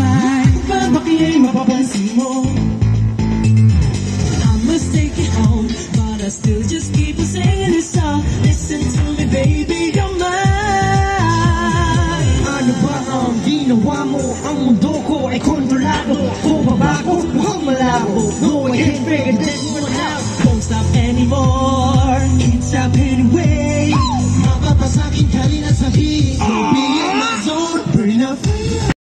Bakit ay mapapansin mo? I must take you home, but I still just keep on singing this song. Listen to me, baby, you're mine. Ano ba ang ginawa mo? Ang mundo ko ay kontrolado. Kung babago, mukhang malabo. No, I can't figure this one out. Won't stop anymore, can't stop anyway. Mapapasakin ka rin at sabihin